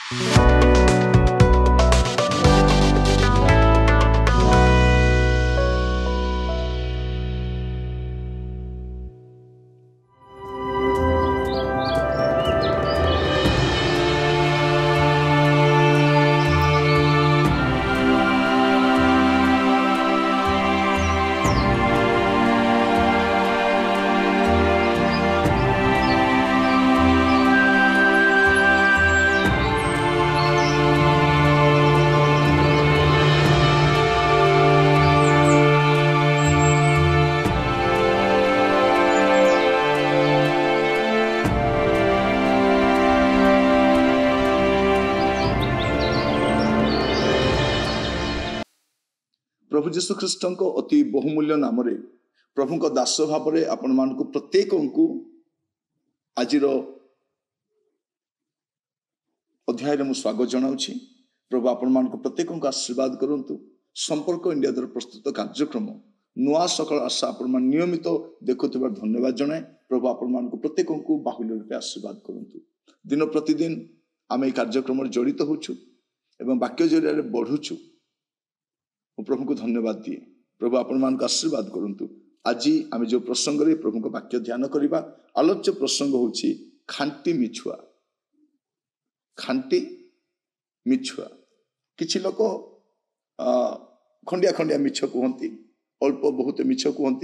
प्रभु जीशु ख्रीष्ट अति बहुमूल्य नाम प्रभु दास भाव में आपण मान प्रत्येक को आज अध्याय में स्वागत जनाऊँगी। प्रभु आपण मान प्रत्येक को आशीर्वाद करंतु। संपर्क इंडिया द्वारा प्रस्तुत कार्यक्रम नुआ सकाल आशा आपण नियमित देखुवा धन्यवाद जनाए। प्रभु आपण मान प्रत्येक को बाहुल्य रूपे आशीर्वाद करंतु। दिन प्रतिदिन आम ये कार्यक्रम जड़ित होचु एवं वाक्य जरिया बढ़ुचु। प्रभु को धन्यवाद दिए। प्रभु आपण मान आशीर्वाद करंतु। आज आम जो प्रसंग रे प्रभु को वाक्य ध्यान करवा आलोच्य प्रसंग होची खांटी मिछुआ। खांटी मिछुआ किछि लोक खंडिया खंडिया मिछ कहती, अल्प बहुत मिछ कहती,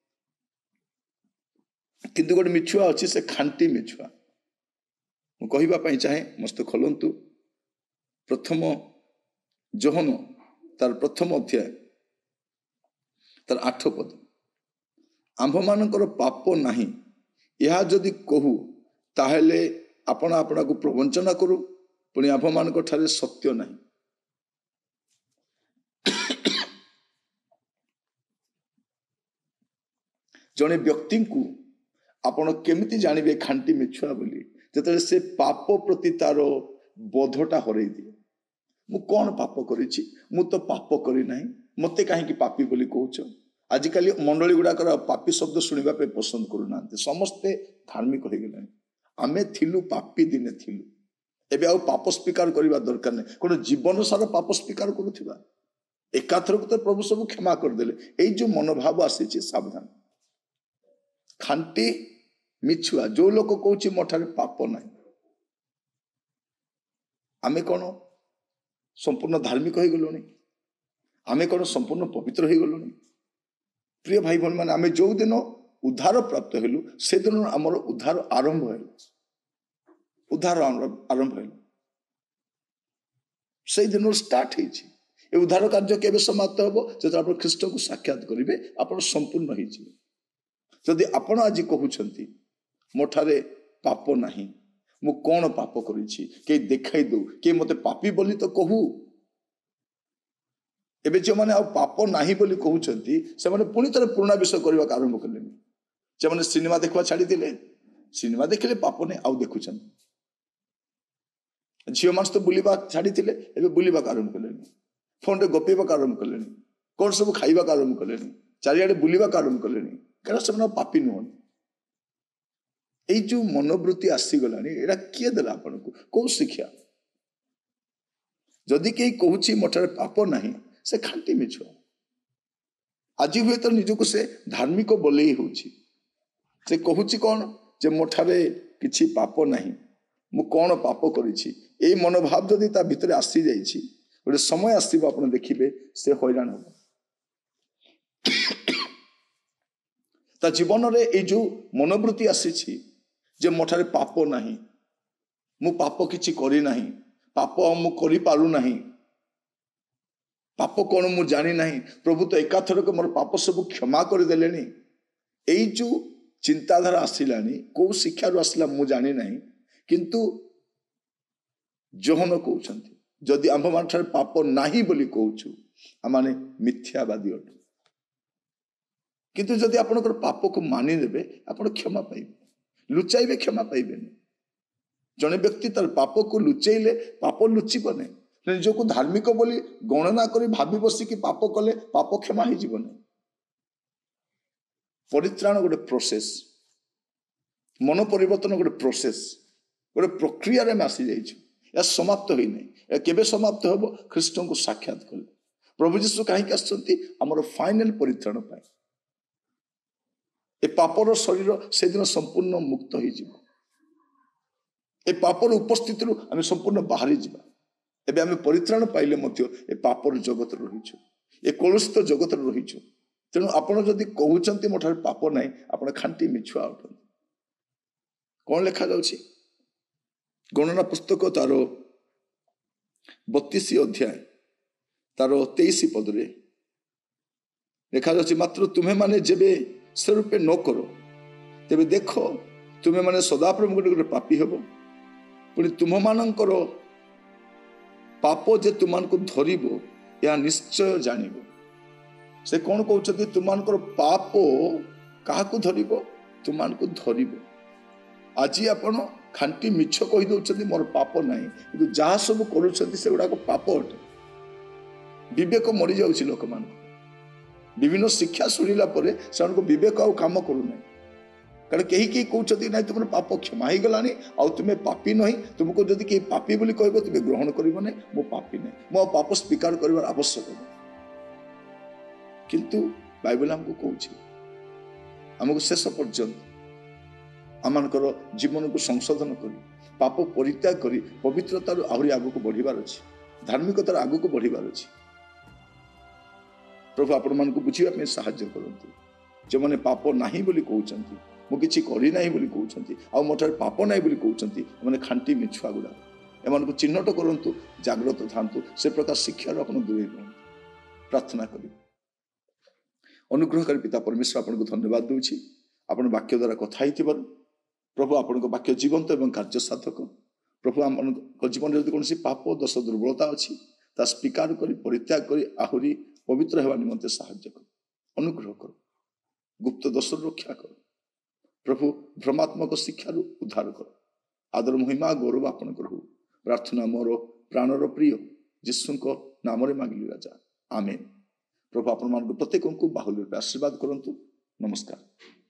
किंतु गोटे मिछुआ अच्छी से खांटी मिछुआ। मुझे कहवाई चाहे मस्त खोलंतु प्रथम जोहन तार प्रथम अध्याय तार 8 पद। आंभ मानकर पाप नाही यह जदि कहू ताहेले आपण आपना को प्रवंचना करू, पुणी आंभ मानक ठारे सत्य नाही। जने व्यक्ति को आपण केमिति जानिबे खांटी मिछुआ बोली जतले से पाप प्रति तार बोधटा हरई दिए। मु कौन पाप करिछि, मु तो पाप करी नाही, मते कहीं पापी बोली कहउछ। आजिकल मंडली गुड़ाकर पापी शब्द सुनिबा पे पसंद करू नांते, समस्ते धार्मिक हो गले। आमे थिलु पापी दिने थिलु, एबे आउ पाप स्वीकार करबा दरकार नै। कोन जीवन सारा पाप स्वीकार करूथिबा, एकाथरक तो प्रभु सब क्षमा कर देले। एई जो मनोभाव आसीछि सावधान। खांटी मिछुआ जो लोक कहउछि मोठारे पाप नाही। आमे कोन संपूर्ण धार्मिक हो गलुनी, आमे कौन संपूर्ण पवित्र हो गलुनी। प्रिय भाई बहन मैंने आमे जो दिन उद्धार प्राप्त हेलु से दिन आमर उद्धार आरंभ हेलु, उद्धार आरंभ हेलु से दिन स्टार्ट हेछि। ए उद्धार कार्य केबे समाप्त हेबो जब आप ख्रीष्ट को साक्षात करिवे, आप संपूर्ण हो जिवे। जदि आपण आज कहउछंती मोठारे पाप नाही, मु कौन पाप करिछि के देखाई दो के मते पापी बोली तो कहू। एबे जो माने आ पाप नाही बोली कहउछंती से माने पुनी तर पुराना विषय करबा आरंभ करलेनी। जे माने सिनेमा देखवा छाड़ी दिले, सिनेमा देखले पाप नै आउ देखुछन। झियो मास तो बुलीबा छाड़ी दिले, एबे बुलीबा आरंभ करलेनी। फोन रे गपीबा आरंभ करलेनी, कोन सब खाइबा आरंभ करलेनी, चारियाडे बुलीबा आरंभ करलेनी। कारण से माने पापी नहन। ए जो मनोवृत्ति आसीगलानी एटा किए देला आपन को को शिक्षा। जदि के कहूची मोठारे पाप नाही से खांटी मिछुआ। आज हुए तो निजको से धार्मिक बोले होची, से कहूची कौन जे मोठारे किछि पाप नाही, मु कौन पाप करिछि। ए मनोभाव जदि ता भितरे आसी जाइछि, गोटे समय आसीबो आपण देखिबे से हैरान हो। ता जीवन रे ए जो मनोवृत्ति आसीछि जे मोठारे पाप नाही, मु पाप किछि करी नाही, पाप मु करि पारु नाही, पाप कौन मु जानी नाही, प्रभु तो एकाथरक मोर पाप सब क्षमा कर देलेनी। एई जो चिंताधारा आसिलानी को शिक्षा रु आसिला मु जानी नाही, किंतु जोहन कहउछंती जदि आंभ मान ठारे पाप नाही बोली कहउछु आमाने मिथ्यावादी अटु। किंतु जदि आपनकर पाप को मानि देबे आपण क्षमा पाइबे, लुचाइबे क्षमा पाइबेनी। जने व्यक्ति तार पाप को लुचेइले पाप लुचिब नहीं, निजको धार्मिक बोली गणना करी भाबी बसी कि पाप कले पाप क्षमा हो जीवन। परित्राण गोटे प्रोसेस, मन परिवर्तन गोटे प्रोसेस, गोटे प्रक्रिया रे आसी जाइछु। ଏହା ସମାପ୍ତ ହୋଇନାହିଁ। ଏହା କେବେ ସମାପ୍ତ ହେବ? ଖ୍ରୀଷ୍ଟଙ୍କୁ ସାକ୍ଷାତ କଲେ। ପ୍ରଭୁ ଯୀଶୁ କାହିଁକି ଆସିଛନ୍ତି? ଆମର ଫାଇନାଲ ପରିତ୍ରାଣ ପାଇଁ। ଏ ପାପର ଶରୀର ସେଦିନ ସମ୍ପୂର୍ଣ୍ଣ ମୁକ୍ତ ହେଇଯିବ। ଏ ପାପର ଉପସ୍ଥିତିରୁ ଆମେ ସମ୍ପୂର୍ଣ୍ଣ ବାହାରି ଯିବା। ଏବେ ଆମେ ପରିତ୍ରାଣ ପାଇଲେ ମଧ୍ୟ ଏ ପାପର ଜଗତରେ ରହିଛୁ, ଏ କଳୁଷିତ ଜଗତରେ ରହିଛୁ। ତେଣୁ ଆପଣ ଯଦି କହୁଛନ୍ତି ମୋ ଠାରେ ପାପ ନାହିଁ, ଆପଣ ଖାଣ୍ଟି ମିଛୁଆ ଅଟନ୍ତି। କଣ ଲେଖାଯାଉଛି? ଗଣନା ପୁସ୍ତକ ତାର 32 ଅଧ୍ୟାୟ ତାର 23 ପଦରେ ଲେଖାଯାଉଛି, ମାତ୍ର ତୁମେମାନେ ଯେବେ ସେ ରୂପେ ନ କର, ତେବେ ଦେଖ ତୁମେମାନେ ସଦାପ୍ରଭୁଙ୍କ ନିକଟରେ ପାପୀ ହେବ। ପୁଣି ତୁମମାନଙ୍କର ପାପ ଯେ ତୁମମାନଙ୍କୁ ଧରିବ, ଏହା ନିଶ୍ଚୟ ଜାଣିବ। ସେ କଣ କହୁଛନ୍ତି? ତୁମମାନଙ୍କର ପାପ କାହାକୁ ଧରିବ? ତୁମମାନଙ୍କୁ ଧରିବ। ଆଜି ଆପଣ ଖାଣ୍ଟି ମିଛ କହିଦେଉଛନ୍ତି ମୋର ପାପ ନାହିଁ, କିନ୍ତୁ ଯାହା ସବୁ କରୁଛନ୍ତି ସେଗୁଡାକ ପାପ ଅଟେ। ବିବେକ ମରିଯାଉଛି ଲୋକମାନଙ୍କୁ। ବିଭିନ୍ନ ଶିକ୍ଷା ଶୁଣିଲା ପରେ ସେମାନଙ୍କୁ ବିବେକ ଆଉ କାମ କରୁନାହିଁ। କାରଣ କେହି କେହି କହୁଛନ୍ତି ନାଇଁ ତୁମର ପାପ କ୍ଷମା ହେଇଗଲାଣି, ଆଉ ତୁମେ ପାପୀ ନୁହେଁ। ତୁମକୁ ଯଦି କେହି ପାପୀ ବୋଲି କହିବ ତୁମେ ଗ୍ରହଣ କରିବ ନାହିଁ। ମୁଁ ପାପୀ ନାହିଁ, ମୁଁ ଆଉ ପାପ ସ୍ୱୀକାର କରିବାର ଆବଶ୍ୟକ ନାହିଁ। କିନ୍ତୁ ବାଇବେଲ ଆମକୁ କହୁଛି, ଆମକୁ ଶେଷ ପର୍ଯ୍ୟନ୍ତ ଆମମାନଙ୍କର ଜୀବନକୁ ସଂଶୋଧନ କରି ପାପ ପରିତ୍ୟାଗ କରି ପବିତ୍ରତାରୁ ଆହୁରି ଆଗକୁ ବଢିବାର ଅଛି, ଧାର୍ମିକତାର ଆଗକୁ ବଢିବାର ଅଛି। ପ୍ରଭୁ ଆପଣମାନଙ୍କୁ ବୁଝିବା ପାଇଁ ସାହାଯ୍ୟ କରନ୍ତୁ। ଯେଉଁମାନେ ପାପ ନାହିଁ ବୋଲି କହୁଛନ୍ତି, ମୁଁ କିଛି କରିନାହିଁ ବୋଲି କହୁଛନ୍ତି, ଆଉ ମୋ ଠାରେ ପାପ ନାହିଁ ବୋଲି କହୁଛନ୍ତି, ଏମାନେ ଖାଣ୍ଟି ମିଛୁଆ ଗୁଡା। ଏମାନଙ୍କୁ ଚିହ୍ନଟ କରନ୍ତୁ, ଜାଗ୍ରତ ଥାନ୍ତୁ, ସେ ପ୍ରକାର ଶିକ୍ଷାରୁ ଆପଣ ଦୂରେଇ ରୁହନ୍ତୁ। ପ୍ରାର୍ଥନା କରିବୁ। ଅନୁଗ୍ରହକାରୀ ପିତା ପରମେଶ୍ୱର, ଆପଣଙ୍କୁ ଧନ୍ୟବାଦ ଦେଉଛି ଆପଣ ବାକ୍ୟ ଦ୍ୱାରା କଥା ହେଇଥିବାରୁ। ପ୍ରଭୁ ଆପଣଙ୍କ ବାକ୍ୟ ଜୀବନ୍ତ ଏବଂ କାର୍ଯ୍ୟ ସାଧକ। ପ୍ରଭୁ ଆମମାନଙ୍କ ଜୀବନରେ ଯଦି କୌଣସି ପାପ ଦୋଷ ଦୁର୍ବଳତା ଅଛି, ତାହା ସ୍ୱୀକାର କରି ପରିତ୍ୟାଗ କରି ଆହୁରି ପବିତ୍ର ହେବା ନିମନ୍ତେ ସାହାଯ୍ୟ କର, ଅନୁଗ୍ରହ କର, ଗୁପ୍ତ ଦୋଷରୁ ରକ୍ଷା କର। ପ୍ରଭୁ ଭ୍ରମାତ୍ମକ ଶିକ୍ଷାରୁ ଉଦ୍ଧାର କର। ଆଦର ମହିମା ଗୌରବ ଆପଣଙ୍କର ହଉ। ପ୍ରାର୍ଥନା ମୋର ପ୍ରାଣର ପ୍ରିୟ ଯୀଶୁଙ୍କ ନାମରେ ମାଗିଲି ରାଜା, ଆମେନ୍। ପ୍ରଭୁ ଆପଣମାନଙ୍କୁ ପ୍ରତ୍ୟେକଙ୍କୁ ବାହୁଲ୍ୟ ରୂପେ ଆଶୀର୍ବାଦ କରନ୍ତୁ। ନମସ୍କାର।